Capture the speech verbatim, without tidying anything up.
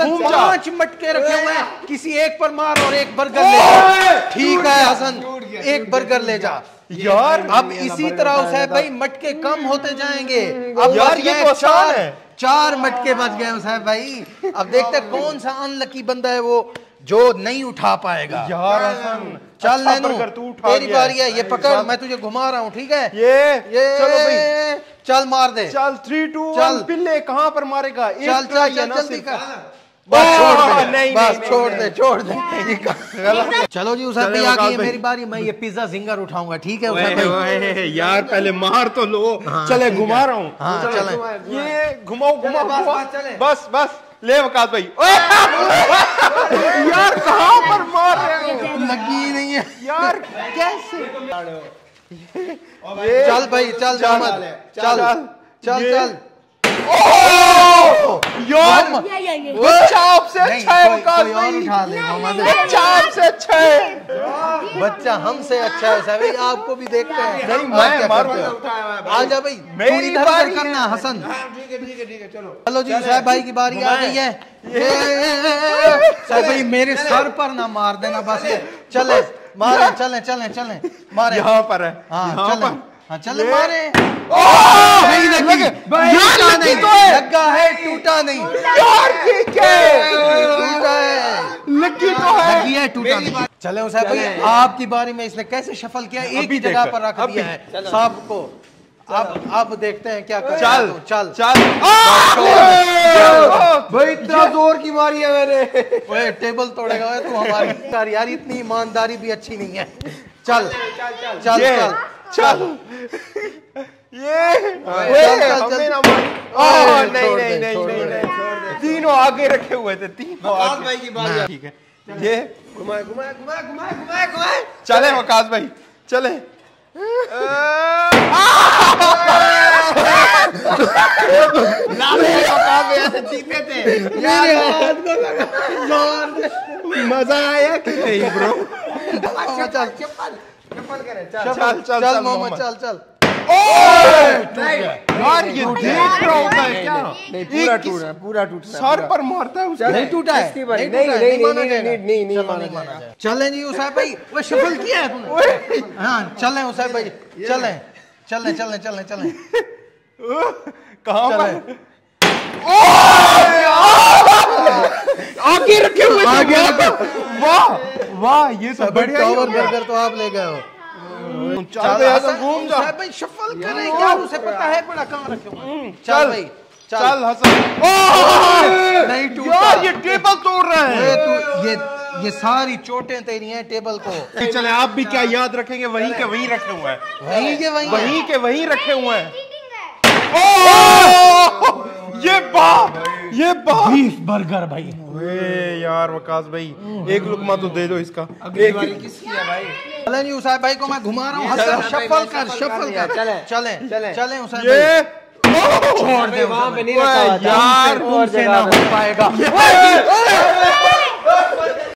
पांच मटके रखे हुए हैं, किसी एक पर मार और एक बर्गर ले जा। ठीक है हसन, एक बर्गर ले जा यार। अब इसी तरह उसैब भाई मटके कम होते जाएंगे। अब यार ये तो आसान है। चार मटके बच गए उसैब भाई। अब देखते कौन सा अनलकी बंदा है वो जो नहीं उठा पाएगा। यार हसन चल नैनू तू उठा, तेरी बारी है, ये पकड़, मैं तुझे घुमा रहा हूँ। ठीक है ये ये चलो भाई, चल मार दे। चल थ्री टू चल। वन पिल्ले कहाँ पर मारेगा? एक चल ट्राई चल है ना जल्दी सिर्फ। कर, बस छोड़ दे, नहीं, बस नहीं, छोड़ नहीं, दे छोड़ दे। चलो जी उसैब भाई आ गई है मेरी बारी, मैं ये पिज्जा जिंगर उठाऊंगा। ठीक है उसैब भाई? यार पहले मार तो लो। चले घुमा रहा हूँ। हाँ चले, ये घुमाओ घुमाओ घुमाओ। बस बस ले वकास भाई। यार कहाँ पर मार रहे हो? लगी नहीं है यार कैसे? चल भाई चल मोहम्मद, चल चल चल। यार बच्चा आपसे नहीं, अच्छा है कोई- वकास कोई और भाई। उठा ले मोहम्मद। बच्चा आपसे अच्छा है। बच्चा हमसे अच्छा है साहब, भाई आपको भी देखते हैं। नहीं, आप मैं क्या मार करते हो? उठाया आ जा भाई, तू मेरी इधर बारी उधर करना है। हसन। ठीक है ठीक है ठीक है चलो चलो जी साहब भाई की बारी आ गई है। साहब भाई मेरे सर पर ना मार देना बस। चले मारे, चले चले चले मारे। यहाँ पर है। हाँ यहाँ चले, पर। हाँ चले मारे। नहीं लगी, टूटा नहीं, लगा है टूटा नहीं। यार ठीक है, टूटा है, लगी तो है। लगी है टूटा नहीं। चले उसे भाई आपकी बारी में इसने कैसे शफल किया, एक ही जगह पर रख दिया है सांप को। अब अब देखते हैं क्या कर। चल चल चल भाई इतना जोर की मारी है मैंने। ओए टेबल तोड़ेगा ओए तू हमारी। यार यार इतनी ईमानदारी भी अच्छी नहीं है। चल चल चल ये, चल चल ये चल, चल, हमें चल। ना मार। ओए, ओह, नहीं छोड़ नहीं दे, नहीं छोड़ नहीं दे, नहीं तीनों आगे रखे हुए थे, तीनों वकास आगे। भाई की बारी है। ठीक है ये घुमाए घुमाए घुमाए घुमाए घुमाए घुमाए। चले वकास भाई चले। जीते थे मेरे हाथ को लगा जोर से। मजा आया कि नहीं ब्रो? चल चल चप्पल चप्पल करे चल चल चल चल मोहम्मद चल चल। यार ये देख रहा होता है क्या? नहीं पूरा टूट रहा है, पूरा टूट रहा है। सर पर मारता है उसको। नहीं टूटा है, किसकी बारी? नहीं टूटा है, नहीं, माना नहीं, जाएगा। नहीं, नहीं, नहीं चलो, माना माना जाएगा। जाएगा। चलें जी उसाब भाई, वो शफल किया है तूने। हाँ चलें उसाब भाई, चलें चलें चलें चलें चलें। कहाँ चलें पर? आगे रखे हुए थे। आगे रखो। वाह वाह ये तो बढ़िया ही हो टावर गया। बर्गर तो आप ले गए हो। चल बे हसन घूम जा। उसाब भाई शफल करें क्या, उसे पता है बड़ा कहाँ रखे हुए। चल भाई चल हसन। नहीं टूटा। यार ये टेबल तोड़ रहा ये है। तू ये ये सारी चोटें तेरी हैं टेबल को। चले आप भी क्या याद रखेंगे, वहीं के वहीं रखे हुए हैं, वहीं के वहीं वहीं है। के वहीं रखे हुए हैं। ओह! ये बाप ये बाप बीफ बर्गर भाई। ए यार वकास भाई एक लुकमा तो दे दो इसका। अगली बारी किसकी है भाई? चलें जी उसाब भाई को मैं घुमा रहा हूँ। हसन शफल कर शफल कर। चलें, चलें चलें। चलें उसाब ये भाई छोड़ दे वहाँ पे नहीं ओए रखा हुआ था। यार तुमसे ना हो पाएगा।